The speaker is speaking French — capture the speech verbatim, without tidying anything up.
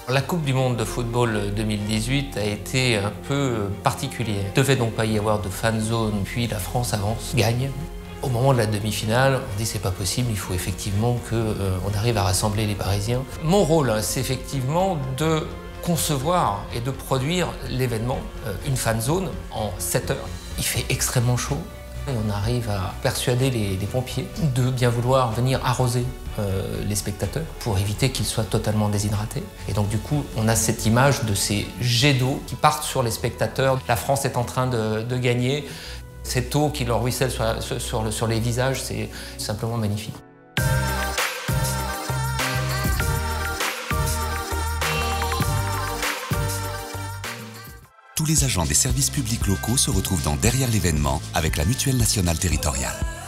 La Coupe du Monde de football deux mille dix-huit a été un peu particulière. Il ne devait donc pas y avoir de fan zone, puis la France avance, gagne. Au moment de la demi-finale, on dit c'est pas possible, il faut effectivement qu'on euh, arrive à rassembler les Parisiens. Mon rôle, hein, c'est effectivement de concevoir et de produire l'événement, euh, une fan zone en sept heures. Il fait extrêmement chaud. Et on arrive à persuader les, les pompiers de bien vouloir venir arroser euh, les spectateurs pour éviter qu'ils soient totalement déshydratés. Et donc du coup, on a cette image de ces jets d'eau qui partent sur les spectateurs. La France est en train de, de gagner. Cette eau qui leur ruisselle sur, la, sur, le, sur les visages, c'est simplement magnifique. Tous les agents des services publics locaux se retrouvent dans Derrière l'événement avec la Mutuelle Nationale Territoriale.